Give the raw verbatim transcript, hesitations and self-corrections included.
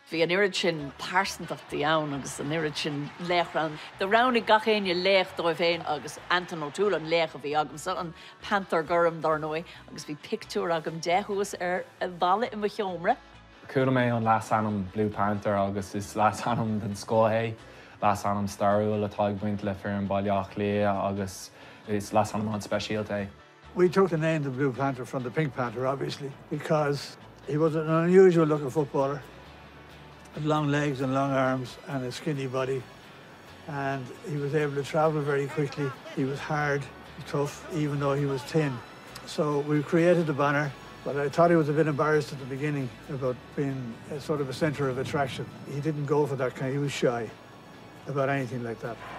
Bhí an irid sin páirsantacht ann agus an irid sin léach ran. The round gach éine léach dó féin agus Anton O'Toole an léach a bhí agam sa an Panther gurm dar nói agus bhí pictúr agam dehuas ar a bhalla in bheisiomra. Cúla mé an lás anam Blue Panther agus is lás anam den scóhé, lás anam starúil a táig buint le fear an bailach lé agus is lás anam an speisialté. We took the name the Blue Panther from the Pink Panther, obviously, because he was an unusual looking footballer. With long legs and long arms and a skinny body, and he was able to travel very quickly. He was hard, tough, even though he was thin. So we created the banner, but I thought he was a bit embarrassed at the beginning about being a sort of a centre of attraction. He didn't go for that kind, he was shy about anything like that.